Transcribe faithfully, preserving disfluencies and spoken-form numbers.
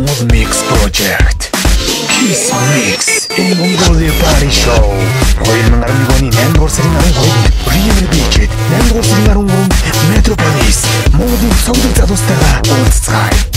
Mood Mix Project Kiss Mix in Mongolia Party Show. Hoy mengarang goni nendor sering arang hoy River Beach nendor sering arang Metropolis Mood Mix Project Adostera Outside